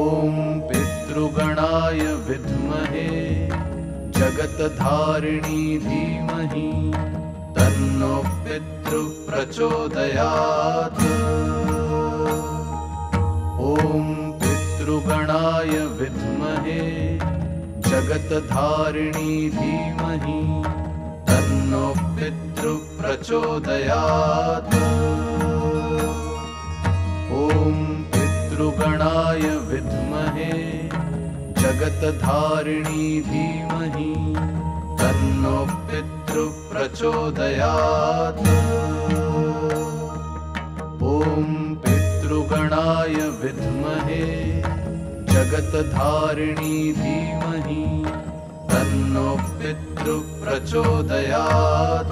ॐ पितृगणाय विद्महे जगत्धारिणी धीमहि तन्नो पितृ प्रचोदयात्। ॐ पितृगणाय विद्महे जगत्धारिणी धीमहि तन्नो पितृ प्रचोदयात्। ॐ पितृगणाय विद्महे जगत्धारिणी धीमहि तन्नो पितृ प्रचोदयात्। ॐ पितृगणाय विद्महे जगत्धारिणी धीमहि तन्नो पितृ प्रचोदयात्।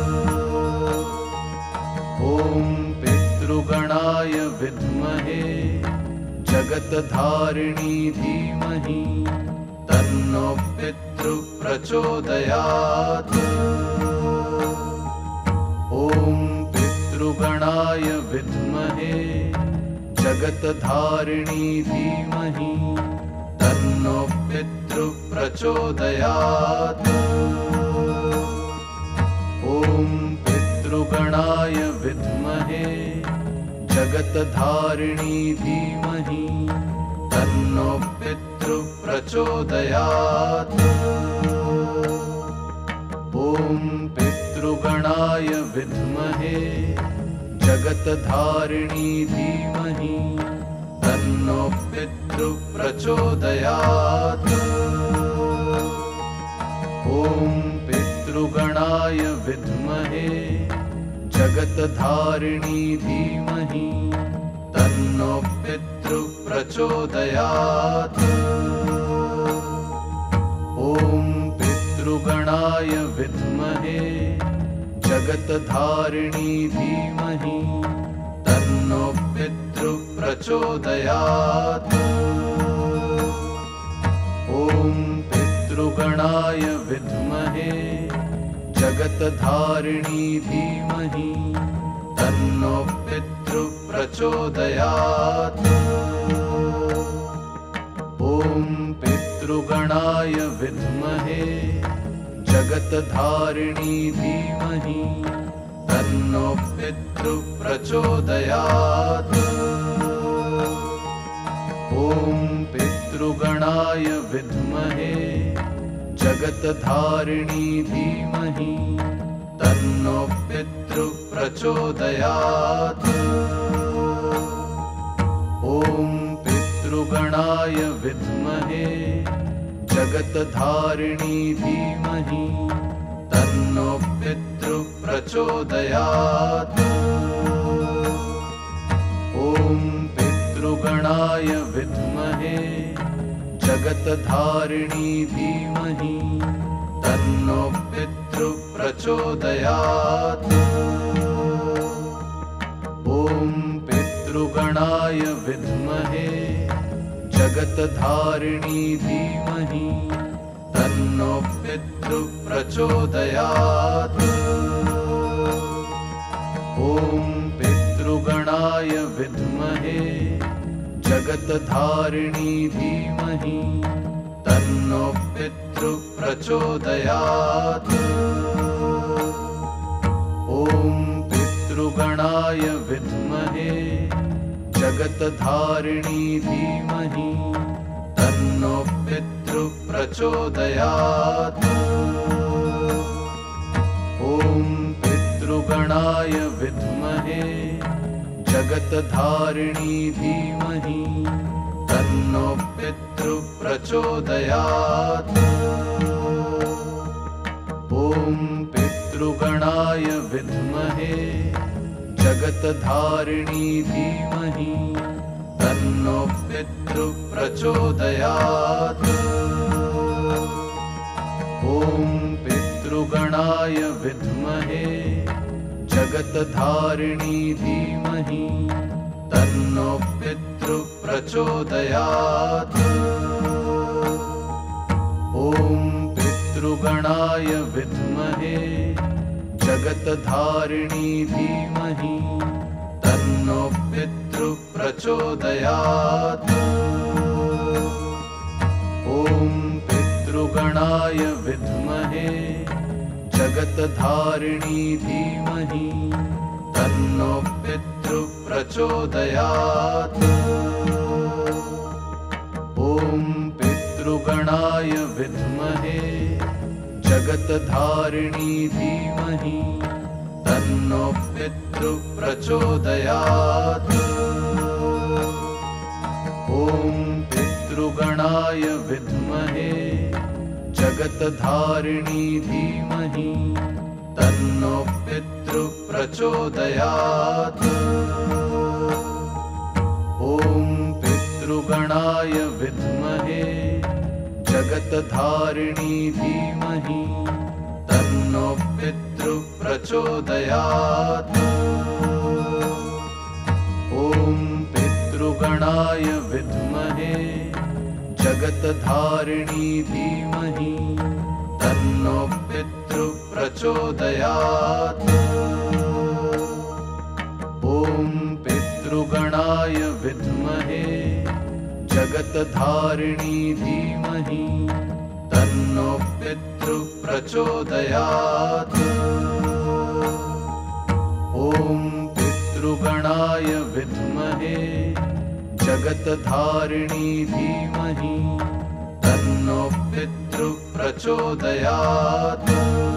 ॐ पितृगणाय विद्महे जगत्धारिणी धीमहि तन्नो पितृ प्रचोदयात्। ॐ पितृगणाय विद्महे जगत्धारिणी धीमहि तन्नो पितृ प्रचोदयात्। ॐ पितृगणाय विद्महे जगत्धारिणी धीमहि तन्नो पितृ प्रचोदयात्। ॐ पितृगणाय विद्महे जगत्धारिणी धीमहि तन्नो पितृ प्रचोदयात्। ॐ पितृगणाय विद्महे जगत्धारिणी धीमहि तन्नो पितृ प्रचोदयात्। ॐ पितृगणाय विद्महे जगत्धारिणी धीमहि तन्नो पितृ प्रचोदयात्। ॐ पितृगणाय विद्महे जगत्धारिणी धीमहि तन्नो पितृ प्रचोदयात्। ॐ पितृगणाय विद्महे जगत्धारिणी धीमहि तन्नो पितृ प्रचोदयात्। ॐ पितृगणाय विद्महे जगत्धारिणी धीमहि तन्नो पितृ प्रचोदयात्। ॐ पितृगणाय विद्महे जगत्धारिणी धीमहि तन्नो पितृ प्रचोदयात्। ॐ पितृगणाय विद्महे जगत्धारिणी धीमहि तन्नो पितृ प्रचोदयात्। ॐ पितृगणाय विद्महे जगत्धारिणी धीमहि तन्नो पितृ प्रचोदयात्। ॐ पितृगणाय विद्महे जगत्धारिणी धीमहि तन्नो पितृ प्रचोदयात्। ॐ पितृगणाय विद्महे जगत्धारिणी धीमहि तन्नो पितृ प्रचोदयात्। ॐ पितृगणाय विद्महे जगत्धारिणी धीमहि तन्नो पितृ प्रचोदयात्। ॐ पितृगणाय विद्महे जगत्धारिणी धीमहि तन्नो पितृ प्रचोदयात्। ॐ पितृगणाय विद्महे जगत्धारिणी धीमहि तन्नो पितृ प्रचोदयात्। ॐ पितृगणाय विद्महे जगत्धारिणी धीमहि तन्नो पितृ प्रचोदयात्। जगत्धारिणी धीमहि तन्नो पितृ प्रचोदयात्। ॐ पितृगणाय विद्महे जगत्धारिणी धीमहि तन्नो पितृ प्रचोदयात्। ॐ पितृगणाय विद्महे जगत्धारिणी धीमहि तन्नो पितृ प्रचोदयात्। ॐ पितृगणाय विद्महे जगत्धारिणी धीमहि तन्नो पितृ प्रचोदयात्। ॐ पितृगणाय विद्महे जगत्धारिणी धीमहि तन्नो पितृ प्रचोदयात्। ॐ पितृगणाय विद्महे जगत्धारिणी धीमहि तन्नो पितृ प्रचोदयात्। ॐ पितृगणाय विद्महे जगत्धारिणी धीमहि तन्नो पितृ प्रचोदयात्।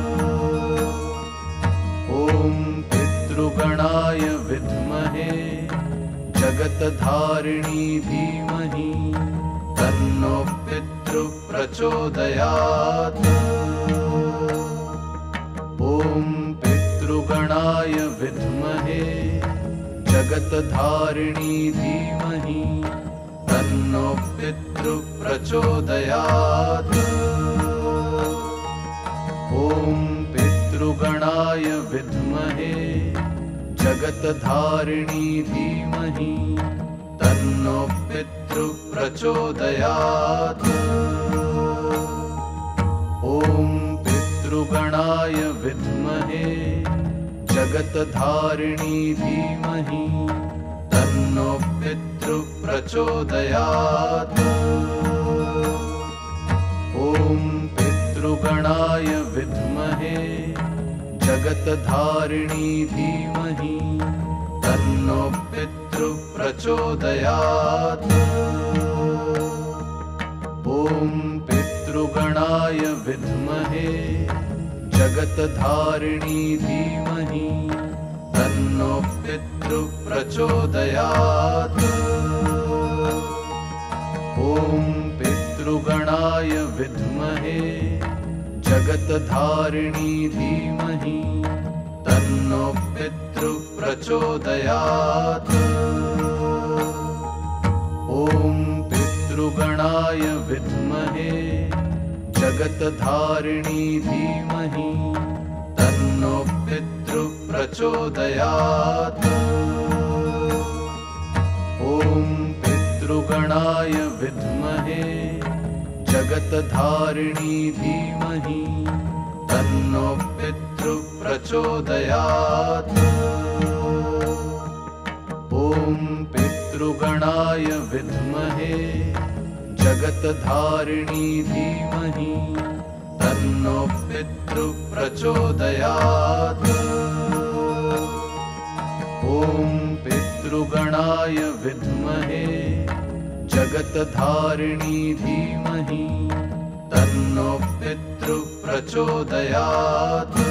ॐ पितृगणाय विद्महे जगत्धारिणी धीमहि तन्नो पितृ प्रचोदयात्। ॐ पितृगणाय विद्महे जगत्धारिणी धीमहि तन्नो पितृ प्रचोदयात्। ॐ पितृगणाय विद्महे जगत्धारिणी धीमहि तन्नो पितृ प्रचोदयात्। ॐ पितृगणाय विद्महे जगत्धारिणी धीमहि तन्नो पितृ प्रचोदयात्। ॐ पितृगणाय विद्महे जगत्धारिणी धीमहि तन्नो पितृ प्रचोदयात्। ॐ पितृगणाय विद्महे जगत्धारिणी धीमहि तन्नो पितृ प्रचोदयात्। ॐ पितृगणाय विद्महे जगत्धारिणी धीमहि तन्नो पितृ प्रचोदयात्। ॐ पितृगणाय विद्महे जगत्धारिणी धीमहि तन्नो पितृ प्रचोदयात्। ॐ पितृगणाय विद्महे जगत्धारिणी धीमहि तन्नो पितृ प्रचोदयात्। ॐ पितृगणाय विद्महे जगत्धारिणी धीमहि तन्नो पितृ प्रचोदयात्। ॐ पितृगणाय विद्महे जगत्धारिणी धीमहि तन्नो पितृ प्रचोदयात्।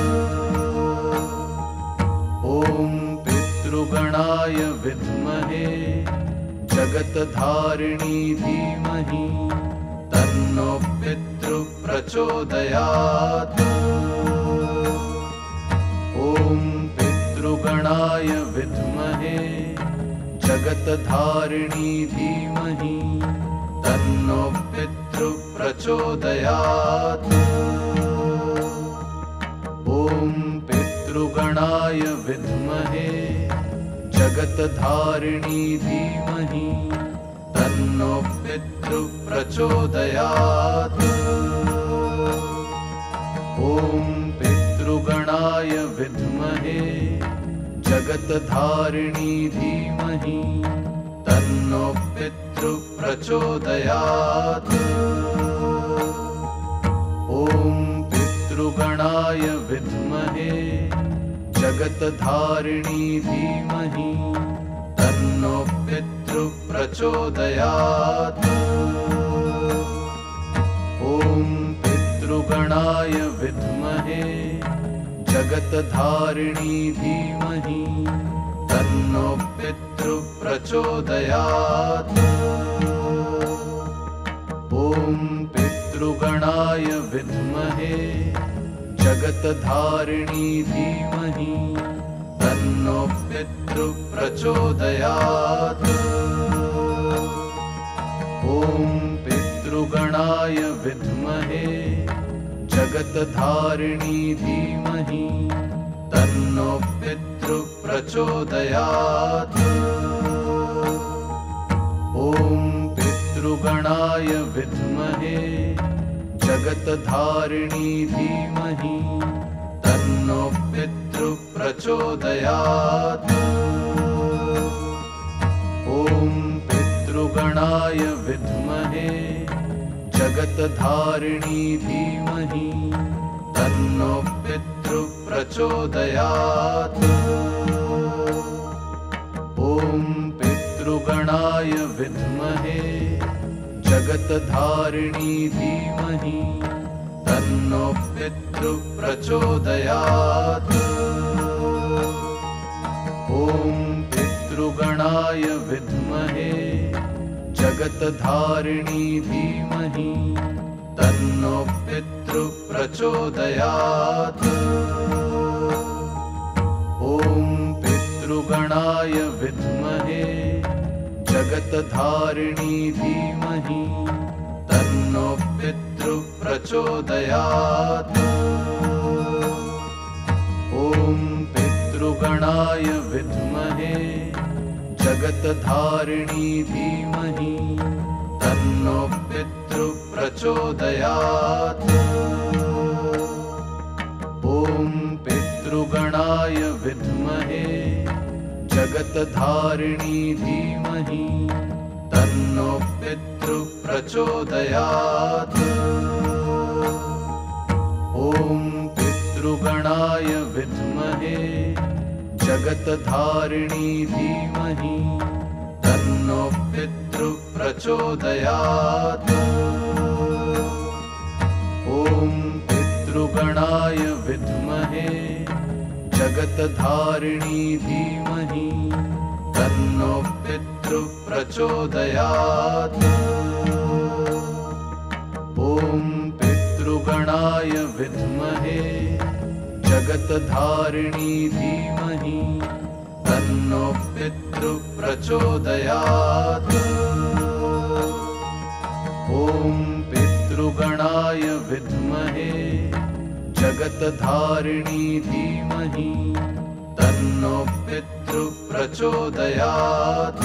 ॐ पितृगणाय विद्महे जगत्धारिणी धीमहि तन्नो पितृ प्रचोदयात्। ॐ पितृगणाय विद्महे जगत्धारिणी धीमहि तन्नो पितृ प्रचोदयात्। ॐ पितृगणाय विद्महे जगत्धारिणी धीमहि तन्नो पितृ प्रचोदयात्। ॐ पितृगणाय विद्महे जगत्धारिणी धीमहि तन्नो पितृ प्रचोदयात्। ॐ पितृगणाय विद्महे जगत्धारिणी धीमहि तन्नो पितृ प्रचोदयात्। ॐ पितृगणाय विद्महे जगत्धारिणी धीमहि तन्नो पितृ प्रचोदयात्। ॐ पितृगणाय विद्महे जगत्धारिणी धीमहि तन्नो पितृ प्रचोदयात्। ॐ पितृगणाय विद्महे जगत्धारिणी धीमहि तन्नो पितृ प्रचोदयात्। ॐ पितृगणाय विद्महे जगत्धारिणी धीमहि तन्नो पितृ प्रचोदयात्। ॐ पितृगणाय विद्महे जगत्धारिणी धीमहि तन्नो पितृ प्रचोदयात्। ॐ पितृगणाय विद्महे जगत्धारिणी धीमहि तन्नो पितृ प्रचोदयात्। ॐ पितृगणाय विद्महे जगत्धारिणी धीमहि तन्नो पितृ प्रचोदयात्। ॐ पितृगणाय विद्महे जगत्धारिणी धीमहि तन्नो पितृ प्रचोदयात्। ॐ पितृगणाय विद्महे जगत्धारिणी धीमहि तन्नो पितृ प्रचोदयात्। ॐ पितृगणाय विद्महे जगत्धारिणी धीमहि तन्नो पितृ प्रचोदयात्। ॐ पितृगणाय विद्महे जगत्धारिणी धीमहि तन्नो पितृ प्रचोदयात्। ॐ पितृगणाय विद्महे जगत्धारिणी धीमहि तन्नो पितृ प्रचोदयात्। ॐ पितृगणाय विद्महे जगत्धारिणी धीमहि तन्नो पितृ प्रचोदयात्। ॐ पितृगणाय विद्महे जगत्धारिणी धीमहि तन्नो पितृ प्रचोदयात्।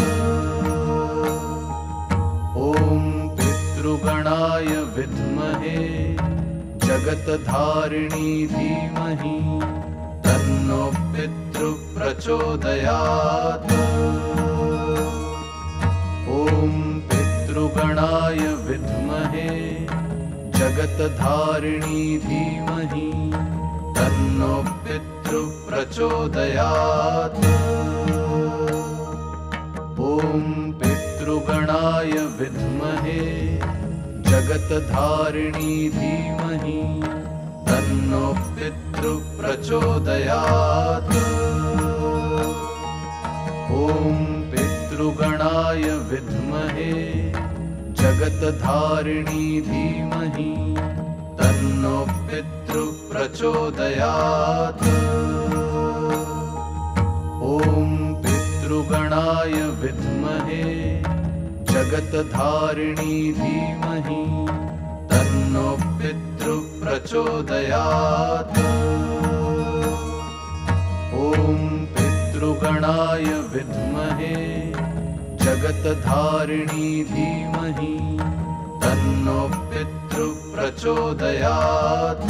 ॐ पितृगणाय विद्महे जगत्धारिणी धीमहि तन्नो पितृ प्रचोदयात्। ॐ पितृगणाय विद्महे जगत्धारिणी धीमहि तन्नो पितृ प्रचोदयात्। ॐ पितृगणाय विद्महे जगत्धारिणी धीमहि तन्नो पितृ प्रचोदयात्। ॐ पितृगणाय विद्महे जगत्धारिणी धीमहि तन्नो पितृ प्रचोदयात्। ॐ पितृगणाय विद्महे जगत्धारिणी धीमहि तन्नो पितृ प्रचोदयात्। ॐ पितृगणाय विद्महे जगत्धारिणी धीमहि तन्नो पितृ प्रचोदयात्।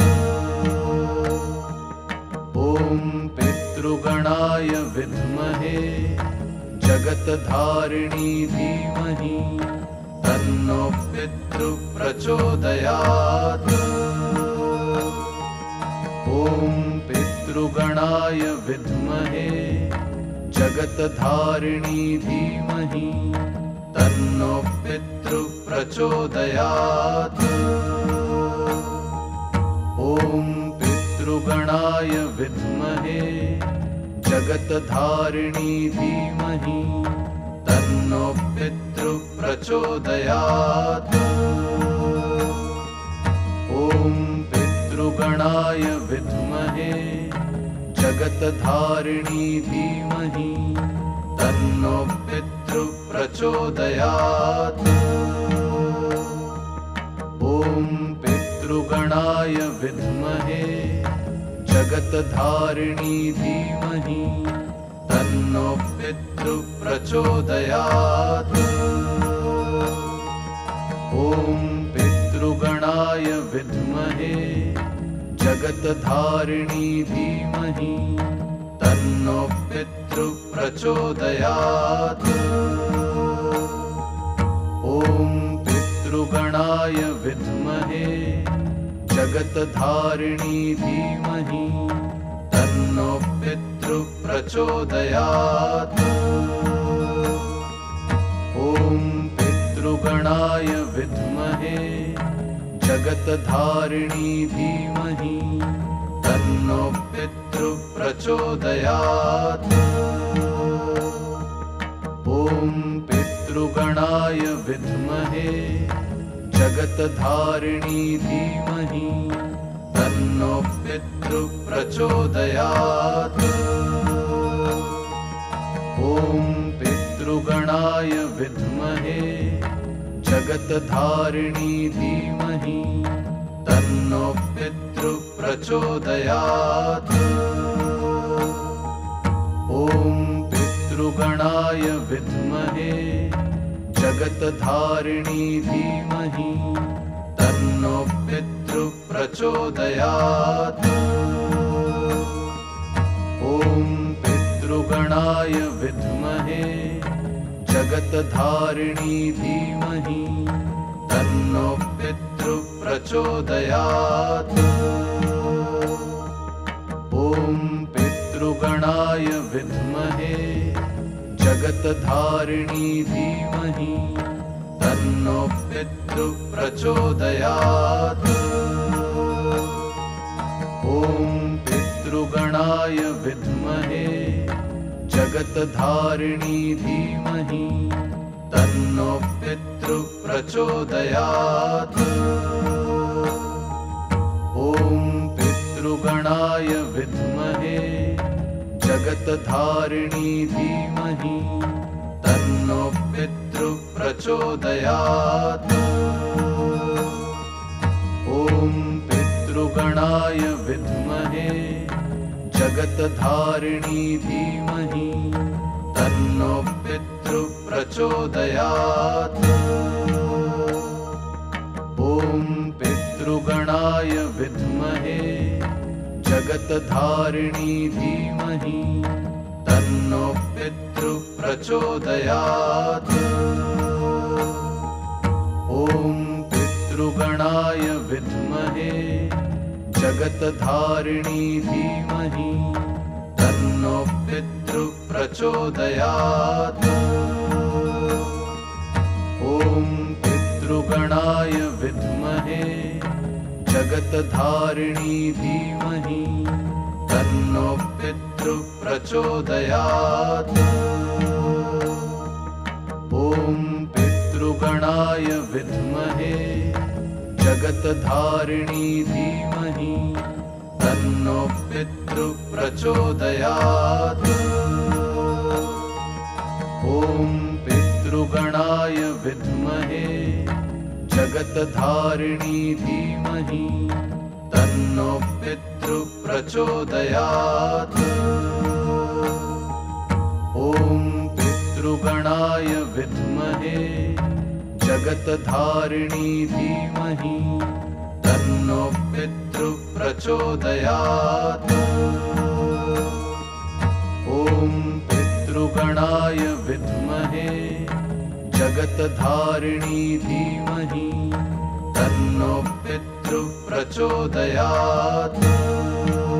ॐ पितृगणाय विद्महे जगत्धारिणी धीमहि तन्नो पितृ प्रचोदयात्। ॐ पितृगणाय विद्महे जगत्धारिणी धीमहि तन्नो पितृ प्रचोदयात्। ॐ पितृगणाय विद्महे जगत्धारिणी धीमहि तन्नो पितृ प्रचोदयात्। ॐ पितृगणाय विद्महे जगत्धारिणी धीमहि तन्नो पितृ प्रचोदयात्। ॐ पितृगणाय विद्महे जगत्धारिणी धीमहि तन्नो पितृ प्रचोदयात्। ॐ पितृगणाय विद्महे जगत्धारिणी धीमहि तन्नो पितृ प्रचोदयात्। ॐ पितृगणाय विद्महे जगत्धारिणी धीमहि तन्नो पितृ प्रचोदयात्। ॐ पितृगणाय विद्महे जगत्धारिणी धीमहि तन्नो पितृ प्रचोदयात्। ॐ पितृगणाय विद्महे जगत्धारिणी धीमहि तन्नो पितृ प्रचोदयात्। ॐ पितृगणाय विद्महे जगत्धारिणी धीमहि तन्नो पितृ प्रचोदयात्। ॐ पितृगणाय विद्महे जगत्धारिणी धीमहि तन्नो पितृ प्रचोदयात्। ॐ पितृगणाय विद्महे जगत्धारिणी धीमहि तन्नो पितृ प्रचोदयात्। ॐ पितृगणाय विद्महे जगत्धारिणी धीमहि तन्नो पितृ प्रचोदयात्। ॐ पितृगणाय विद्महे जगत्धारिणी धीमहि तन्नो पितृ प्रचोदयात्। ॐ पितृगणाय विद्महे जगत्धारिणी धीमहि तन्नो पितृ प्रचोदयात्। ॐ पितृगणाय विद्महे जगत्धारिणी धीमहि तन्नो पितृ प्रचोदयात्। ॐ पितृगणाय विद्महे जगत्धारिणी धीमहि तन्नो पितृ प्रचोदयात्। ॐ पितृगणाय विद्महे जगत्धारिणी धीमहि तन्नो पितृ प्रचोदयात्। ॐ पितृगणाय विद्महे जगत्धारिणी धीमहि तन्नो पितृ प्रचोदयात्। ॐ पितृगणाय विद्महे जगत्धारिणी धीमहि तन्नो पितृ प्रचोदयात्। ॐ पितृगणाय विद्महे जगत्धारिणी धीमहि तन्नो पितृ प्रचोदयात्। ॐ पितृगणाय विद्महे जगत्धारिणी धीमहि तन्नो पितृ प्रचोदयात्। ॐ पितृगणाय विद्महे जगत्धारिणी धीमहि तन्नो पितृ प्रचोदयात्।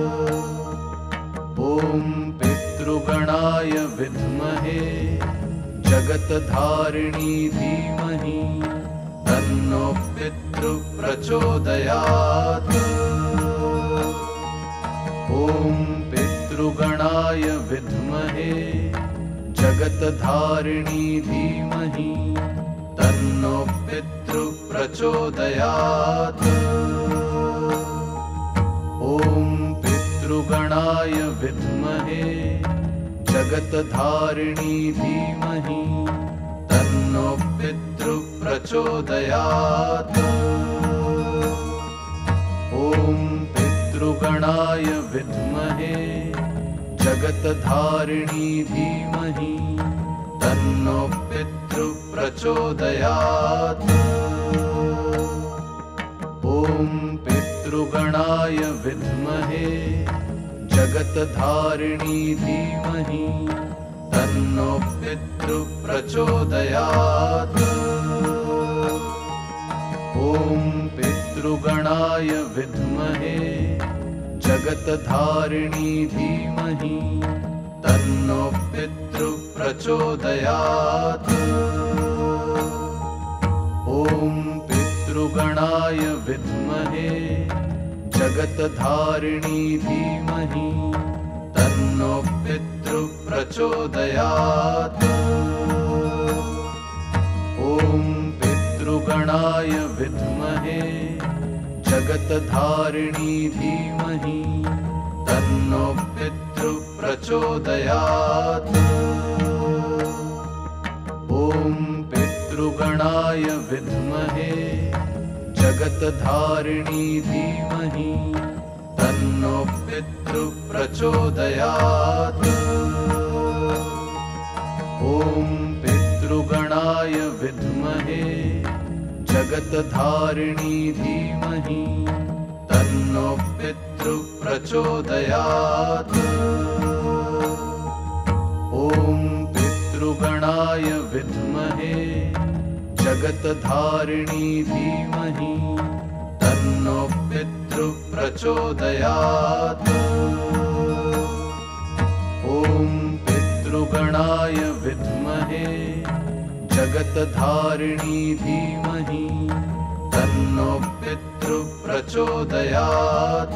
ॐ पितृगणाय विद्महे जगत्धारिणी धीमहि तन्नो पितृ प्रचोदयात्। ॐ पितृगणाय विद्महे जगत्धारिणी धीमहि तन्नो पितृ प्रचोदयात्। ॐ पितृगणाय विद्महे जगत्धारिणी धीमहि तन्नो पितृ प्रचोदयात्। ॐ पितृगणाय विद्महे जगत्धारिणी धीमहि तन्नो पितृ प्रचोदयात्। ॐ पितृगणाय विद्महे जगत्धारिणी धीमहि तन्नो पितृ प्रचोदयात्। ॐ पितृगणाय विद्महे जगत्धारिणी धीमहि तन्नो पितृ प्रचोदयात्। ॐ पितृगणाय विद्महे जगत्धारिणी धीमहि तन्नो पितृ प्रचोदयात्। ॐ पितृगणाय विद्महे जगत्धारिणी धीमहि तन्नो पितृ प्रचोदयात्। ॐ पितृगणाय विद्महे जगत्धारिणी धीमहि तन्नो पितृ प्रचोदयात्। ॐ पितृगणाय विद्महे जगत्धारिणी धीमहि तन्नो पितृ प्रचोदयात्। ॐ पितृगणाय विद्महे जगत्धारिणी धीमहि तन्नो पितृ प्रचोदयात्। ॐ पितृगणाय विद्महे जगत्धारिणी धीमहि तन्नो पितृ प्रचोदयात्।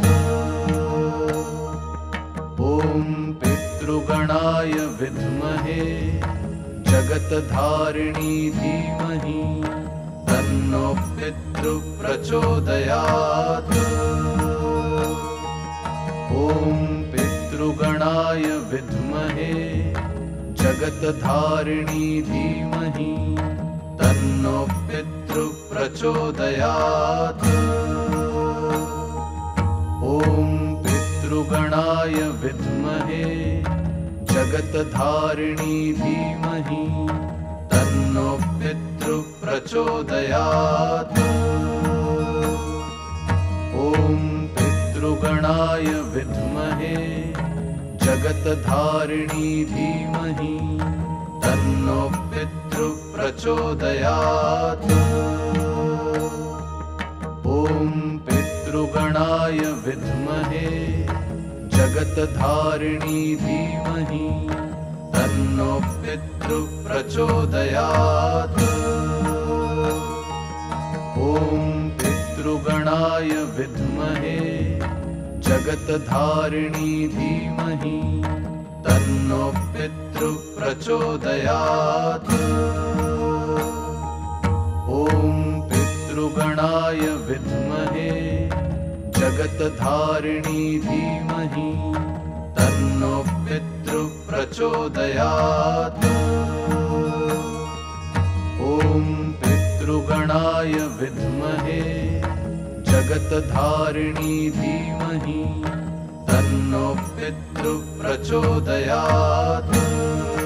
ॐ पितृगणाय विद्महे जगत्धारिणी धीमहि तन्नो पितृ प्रचोदयात्। ॐ पितृगणाय विद्महे जगत्धारिणी धीमहि तन्नो पितृ प्रचोदयात्। ॐ पितृगणाय विद्महे जगत्धारिणी धीमहि तन्नो पितृ प्रचोदयात्। ॐ पितृगणाय विद्महे जगत्धारिणी धीमहि तन्नो पितृ प्रचोदयात्। ॐ पितृगणाय विद्महे जगत्धारिणी धीमहि तन्नो पितृ प्रचोदयात्। ॐ पितृगणाय विद्महे जगत्धारिणी धीमहि तन्नो पितृ प्रचोदयात्। ॐ पितृगणाय विद्महे जगत्धारिणी धीमहि तन्नो पितृ प्रचोदयात्। ॐ पितृगणाय विद्महे जगत्धारिणी धीमहि तन्नो पितृ प्रचोदयात्।